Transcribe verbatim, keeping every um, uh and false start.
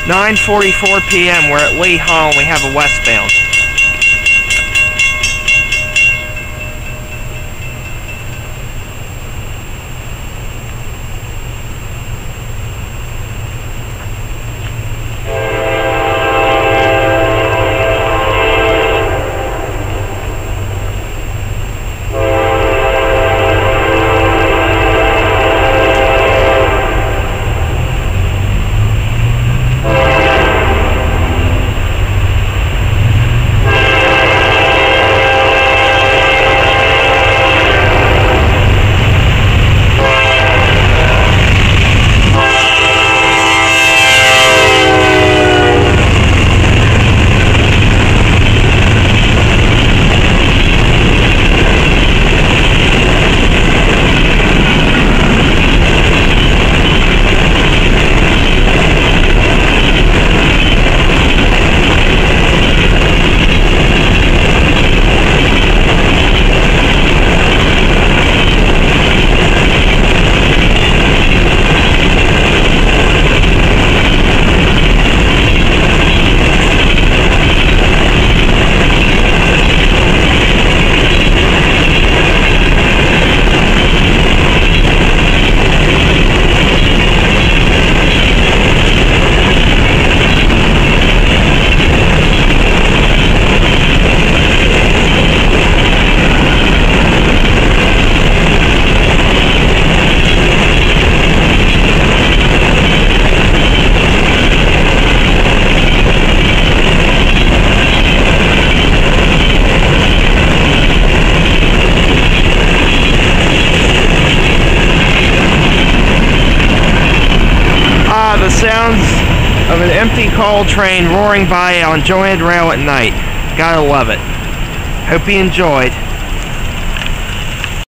nine forty-four p m We're at Lee Hall and we have a westbound. The sounds of an empty coal train roaring by on Joanne Rail at night. Gotta love it. Hope you enjoyed.